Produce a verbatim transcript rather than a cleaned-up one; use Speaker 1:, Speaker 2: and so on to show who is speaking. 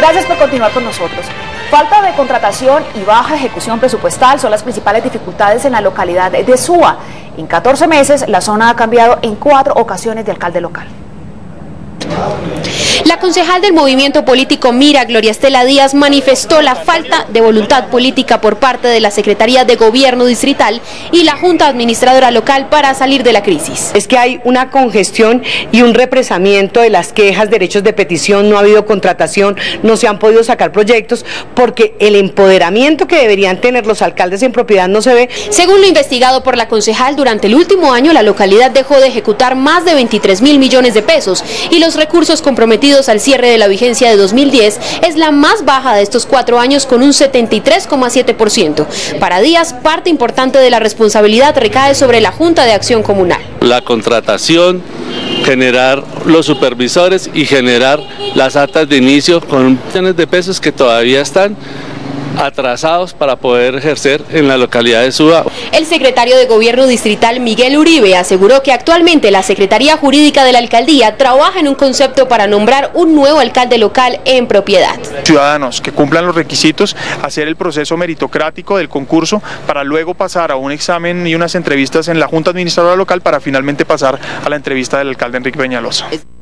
Speaker 1: Gracias por continuar con nosotros. Falta de contratación y baja ejecución presupuestal son las principales dificultades en la localidad de Suba. En catorce meses, la zona ha cambiado en cuatro ocasiones de alcalde local.
Speaker 2: La concejal del movimiento político Mira, Gloria Estela Díaz, manifestó la falta de voluntad política por parte de la Secretaría de Gobierno Distrital y la Junta Administradora Local para salir de la crisis.
Speaker 3: Es que hay una congestión y un represamiento de las quejas, derechos de petición, no ha habido contratación, no se han podido sacar proyectos porque el empoderamiento que deberían tener los alcaldes en propiedad no se ve.
Speaker 2: Según lo investigado por la concejal, durante el último año la localidad dejó de ejecutar más de veintitrés mil millones de pesos y los recursos comprometidos al cierre de la vigencia de dos mil diez es la más baja de estos cuatro años con un setenta y tres coma siete por ciento. Para Díaz, parte importante de la responsabilidad recae sobre la Junta de Acción Comunal.
Speaker 4: La contratación, generar los supervisores y generar las actas de inicio con millones de pesos que todavía están atrasados para poder ejercer en la localidad de Suba.
Speaker 2: El secretario de Gobierno Distrital, Miguel Uribe, aseguró que actualmente la Secretaría Jurídica de la Alcaldía trabaja en un concepto para nombrar un nuevo alcalde local en propiedad.
Speaker 5: Ciudadanos que cumplan los requisitos, hacer el proceso meritocrático del concurso para luego pasar a un examen y unas entrevistas en la Junta Administradora Local para finalmente pasar a la entrevista del alcalde Enrique Peñalosa.